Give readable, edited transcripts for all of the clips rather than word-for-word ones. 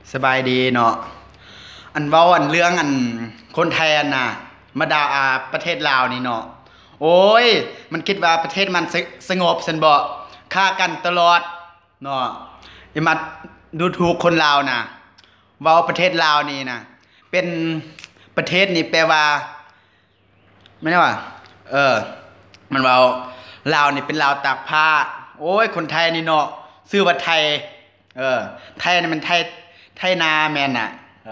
สบายดีเนาะอันเว้าอันเรื่องอันคนไทยน่ะมาด่าประเทศลาวนี่เนาะโอ้ยมันคิดว่าประเทศมันสงบซั่นบ่ฆ่ากันตลอดเนาะอย่ามาดูถูกคนลาวนะเว้าประเทศลาวนี่นะเป็นประเทศนี่แปลว่าไม่ได้ว่ามันเว้าลาวนี่เป็นลาวตากผ้าโอ้ยคนไทยนี่เนาะชื่อว่าไทยไทยนี่มันไทยนาแม่นน่ะ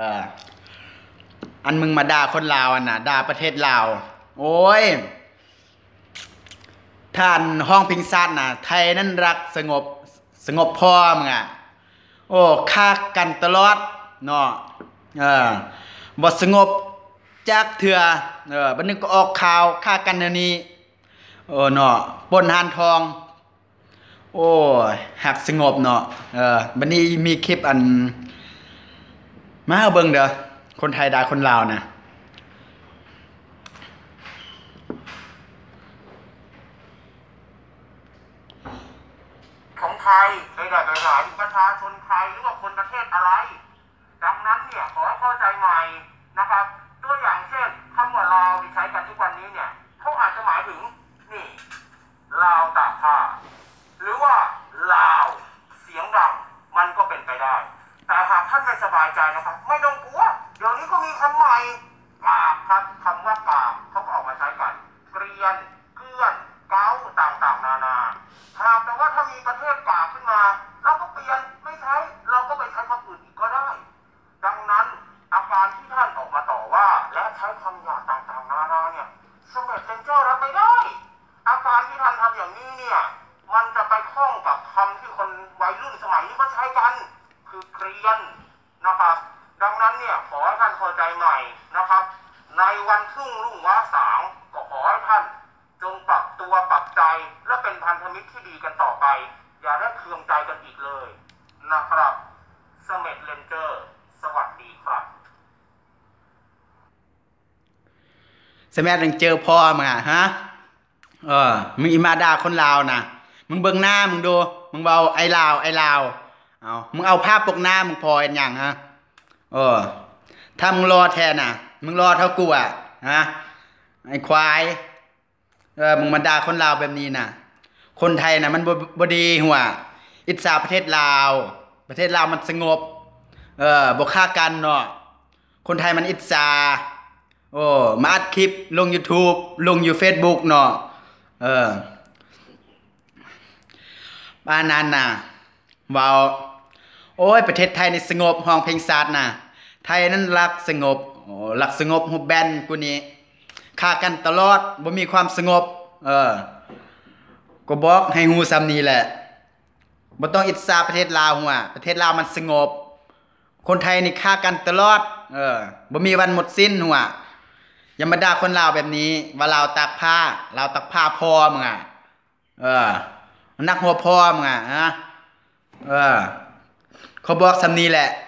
อันมึงมาด่าคนลาวอันน่ะด่าประเทศลาวโอ้ยท่านห้องพิงซัดน่ะไทยนั้นรักสงบพ่อมึงอ่ะโอ้ฆ่ากันตลอดเนาะบ่สงบจักเถื่อบัดนึงก็ออกข่าวฆ่ากันเดี๋ยวนี้เนาะปล้นหานทองโอ้ยหักสงบเนาะบัดนี้มีคลิปอันมาเบิ่งเด้อคนไทยด่าคนลาวนะของไทยไม่ได้ไปหมายถึงประชาชนไทยหรือว่าคนประเทศอะไรดังนั้นเนี่ยขอให้เข้าใจใหม่นะครับตัวอย่างเช่นคำว่าลาวที่ใช้กันทุกวันนี้เนี่ยเขาอาจจะหมายถึงนี่ลาวตากผ้าหรือว่าลาวเสียงดังมันก็เป็นไปได้แต่หากท่านไม่สบายใจนะครับไม่ต้องกลัวเดี๋ยวนี้ก็มีคำใหม่กากครับคำว่ากากเขาก็ออกมาใช้กันเกรียนเกื้อนเก้าต่างๆนานาหากแต่ว่าถ้ามีประเทศกากขึ้นมาเราก็เปลี่ยนไม่ใช้เราก็ไปใช้คำอื่นอีกก็ได้ดังนั้นอาการที่ท่านออกมาต่อว่าและใช้คำหยาบต่างๆนานาเนี่ยสมเด็จเป็นเจ้ารับไม่ได้อาการที่ท่านทำอย่างนี้เนี่ยมันจะไปคล้องกับคำที่คนวัยรุ่นสมัยนี้เขาใช้กันคือเกรียนนะครับดังนั้นเนี่ยขอให้ท่านเข้าใจใหม่นะครับในวันพรุ่งรุ่งว้าสางก็ขอให้ท่านจงปรับตัวปรับใจและเป็นพันธมิตรที่ดีกันต่อไปอย่าได้เคืองใจกันอีกเลยนะครับเสม็ดเลนเจอร์สวัสดีครับสมัยนึงเจอพ่อมึงอ่ะฮะมึงอีมาด่าคนลาวนะมึงเบิ่งหน้ามึงดูมึงเบาไอ้ลาวเอามึงเอาภาพปกหน้ามึงพอเป็นอย่างฮะถ้ามึงรอแทนน่ะมึงรอเท่ากูอ่ะฮะไอ้ควายมึงมาด่าคนลาวแบบนี้น่ะคนไทยน่ะมันบ่ดีหัวอิจฉาประเทศลาวมันสงบบ่ฆ่ากันเนาะคนไทยมันอิจฉามาอัดคลิปลง YouTube ลงอยู่ Facebook เนาะบ้านนั้นน่ะว้าวโอ้ยประเทศไทยนี่สงบห้องเพลงศาสตร์น่ะไทยนั้นรักสงบรักสงบฮู้แบนกูนี่ฆ่ากันตลอดบ่มีความสงบก็บอกให้ฮู้ซ้ำนี้แหละบ่ต้องอิจฉาประเทศลาวหัวประเทศลาวมันสงบคนไทยนี่ฆ่ากันตลอดบ่มีวันหมดสิ้นหัวอย่ามาด่าคนลาวแบบนี้ว่าลาวตากผ้าพ่อมึงอ่ะนักหัวพ่อมึงอ่ะเขาบอกซ้ำนี้แหละ